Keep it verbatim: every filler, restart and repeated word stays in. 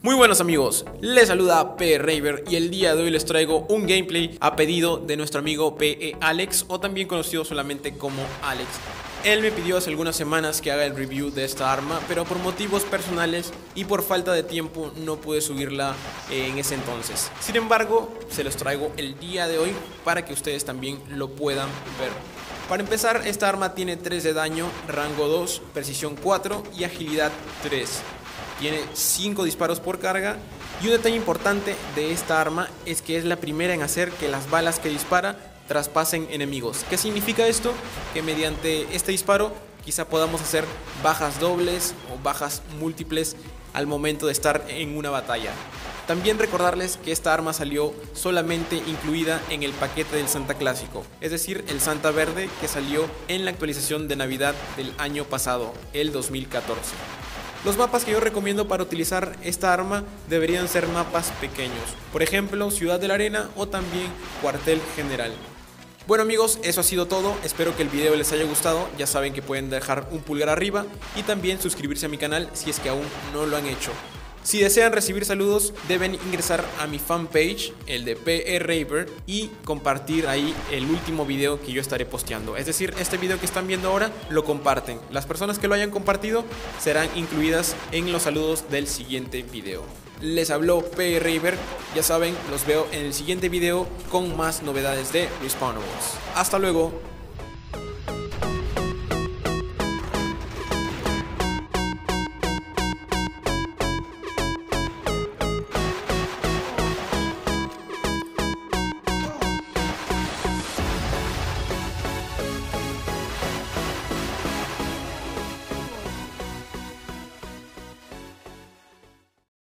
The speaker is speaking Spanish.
Muy buenos amigos, les saluda P Raver y el día de hoy les traigo un gameplay a pedido de nuestro amigo P E Alex, o también conocido solamente como Alex. Él me pidió hace algunas semanas que haga el review de esta arma, pero por motivos personales y por falta de tiempo no pude subirla en ese entonces. Sin embargo, se los traigo el día de hoy para que ustedes también lo puedan ver. Para empezar, esta arma tiene tres de daño, rango dos, precisión cuatro y agilidad tres. Tiene cinco disparos por carga, y un detalle importante de esta arma es que es la primera en hacer que las balas que dispara traspasen enemigos. ¿Qué significa esto? Que mediante este disparo quizá podamos hacer bajas dobles o bajas múltiples al momento de estar en una batalla. También recordarles que esta arma salió solamente incluida en el paquete del Santa clásico, es decir, el Santa verde que salió en la actualización de Navidad del año pasado, el dos mil catorce. Los mapas que yo recomiendo para utilizar esta arma deberían ser mapas pequeños, por ejemplo Ciudad de la Arena o también Cuartel General. Bueno amigos, eso ha sido todo, espero que el video les haya gustado, ya saben que pueden dejar un pulgar arriba y también suscribirse a mi canal si es que aún no lo han hecho. Si desean recibir saludos, deben ingresar a mi fanpage, el de P E Raver, y compartir ahí el último video que yo estaré posteando. Es decir, este video que están viendo ahora, lo comparten. Las personas que lo hayan compartido serán incluidas en los saludos del siguiente video. Les habló P E Raver, ya saben, los veo en el siguiente video con más novedades de Respawnables. Hasta luego.